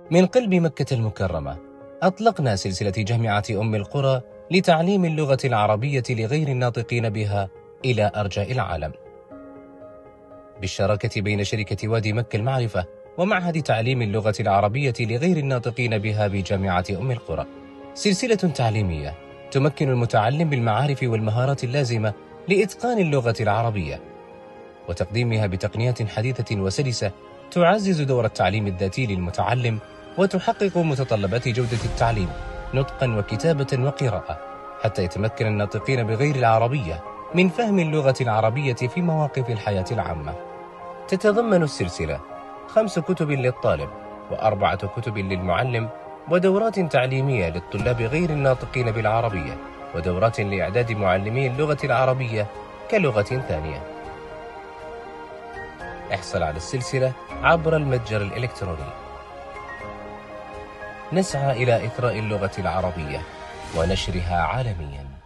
من قلب مكة المكرمة أطلقنا سلسلة جامعة أم القرى لتعليم اللغة العربية لغير الناطقين بها إلى أرجاء العالم، بالشراكة بين شركة وادي مكة المعرفة ومعهد تعليم اللغة العربية لغير الناطقين بها بجامعة أم القرى. سلسلة تعليمية تمكن المتعلم بالمعارف والمهارات اللازمة لإتقان اللغة العربية، وتقديمها بتقنيات حديثة وسلسة تعزز دور التعليم الذاتي للمتعلم، وتحقق متطلبات جودة التعليم نطقا وكتابة وقراءة، حتى يتمكن الناطقين بغير العربية من فهم اللغة العربية في مواقف الحياة العامة. تتضمن السلسلة 5 كتب للطالب و4 كتب للمعلم، ودورات تعليمية للطلاب غير الناطقين بالعربية، ودورات لإعداد معلمي اللغة العربية كلغة ثانية. احصل على السلسلة عبر المتجر الإلكتروني. نسعى إلى إثراء اللغة العربية ونشرها عالمياً.